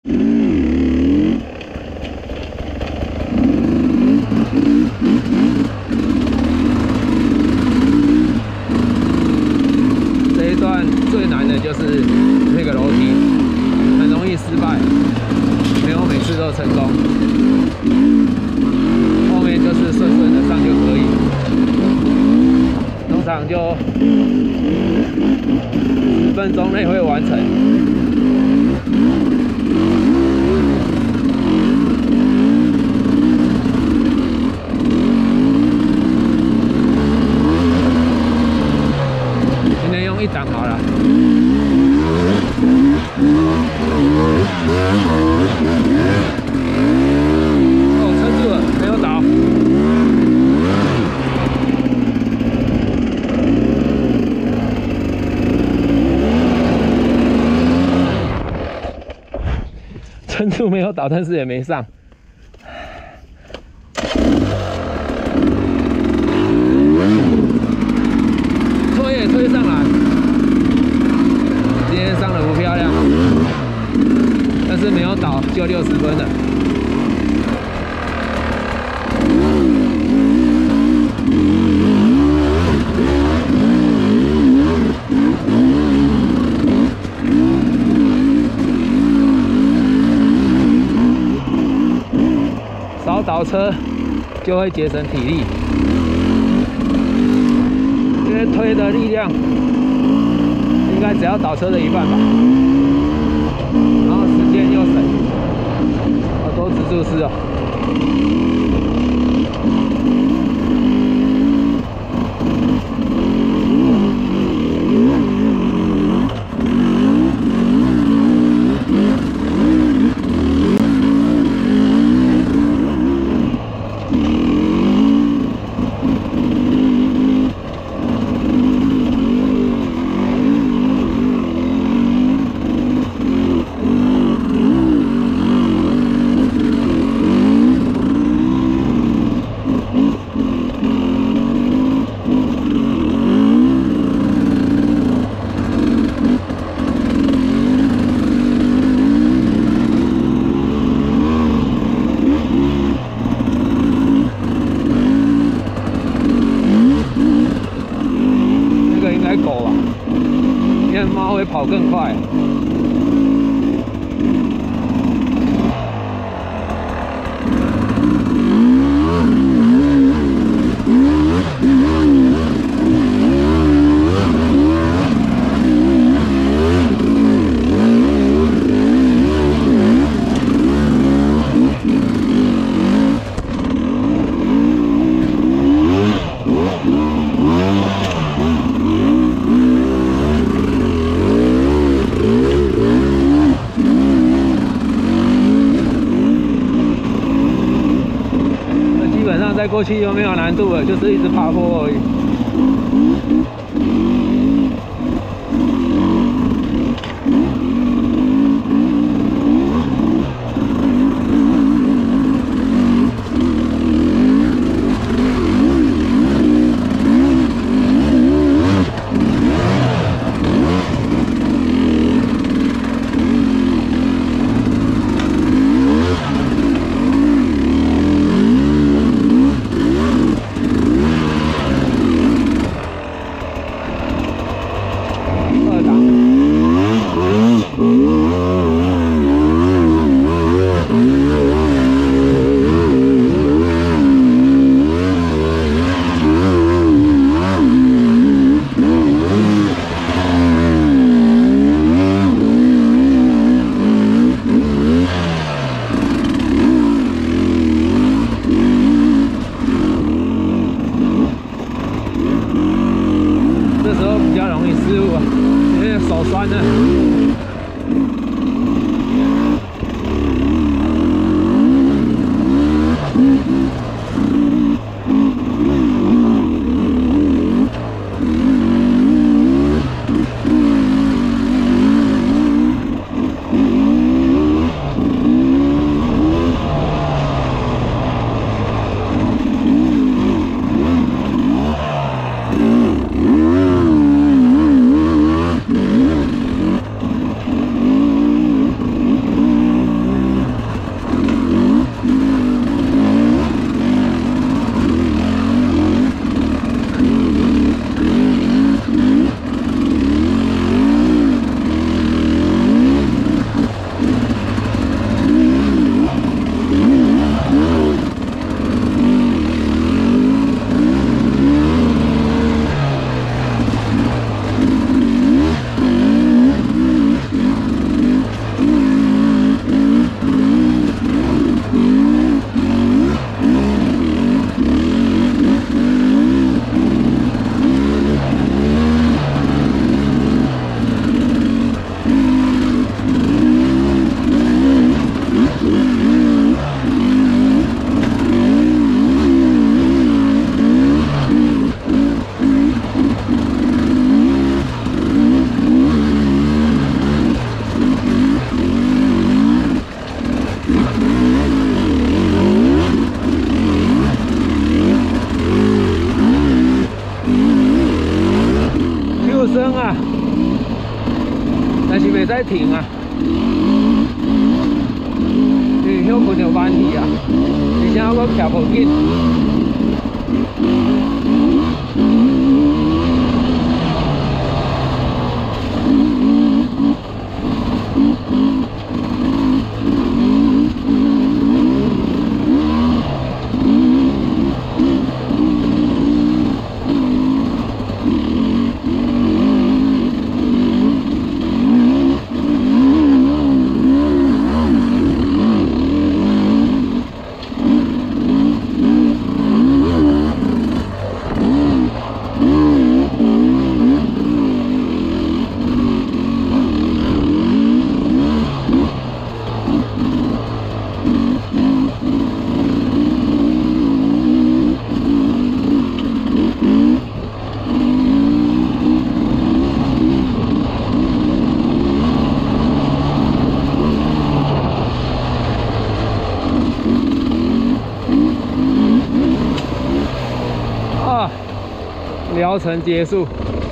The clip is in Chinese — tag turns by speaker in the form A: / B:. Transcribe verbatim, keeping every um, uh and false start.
A: 这一段最难的就是那个楼梯，很容易失败，没有每次都成功。后面就是顺顺的上就可以，通常就十分钟内会完成。 一档好了，哦，撑住了，没有倒。撑住没有倒，但是也没上。推也推上来。 上的不漂亮，但是没有倒就六十分了。少倒车就会节省体力，因为推的力量。 应该只要倒车的一半吧，然后时间又省，好多自助式哦。狗啊，因为猫会跑更快。再过去又没有难度了，就是一直爬坡而已。 在停啊，是休困有问题啊，而且我徛无紧。疗程结束。